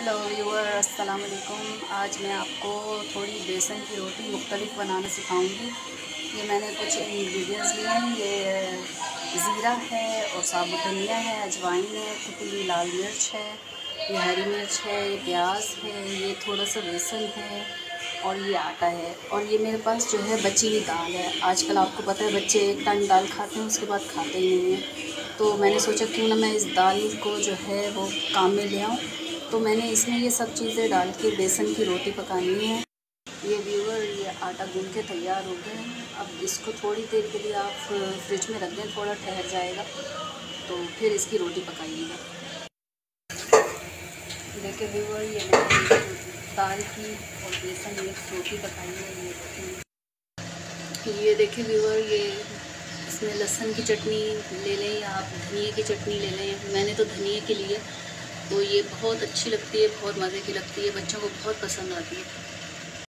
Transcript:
Hello viewer, अस्सलाम वालेकुम। आज मैं आपको थोड़ी बेसन की रोटी मुख्तलिफ बनाना सिखाऊंगी। ये मैंने कुछ इंग्रेडिएंट्स लिए हैं। ये ज़ीरा है और साबुत धनिया है, अजवाइन है, कुटी हुई लाल मिर्च है, ये हरी मिर्च है, ये प्याज है, ये थोड़ा सा बेसन है और ये आटा है। और ये मेरे पास जो है बची हुई दाल है। आजकल आपको पता है बच्चे एक टाइम दाल खाते हैं, उसके बाद खाते ही नहीं हैं। तो मैंने सोचा क्यों ना मैं इस दाल को जो है वो काम में ले आऊँ। तो मैंने इसमें ये सब चीज़ें डाल के बेसन की रोटी पकानी है। ये व्यूअर, ये आटा गूंद के तैयार हो गया है। अब इसको थोड़ी देर के लिए आप फ्रिज में रख दें, थोड़ा ठहर जाएगा तो फिर इसकी रोटी पकाइएगा। देखिए व्यूअर, ये मैंने दाल की और बेसन मिक्स रोटी पकाई है। ये देखिए व्यूअर, ये इसमें लहसुन की चटनी ले लें या आप धनिए की चटनी ले लें। मैंने तो धनिए की ली है। तो ये बहुत अच्छी लगती है, बहुत मज़े की लगती है, बच्चों को बहुत पसंद आती है।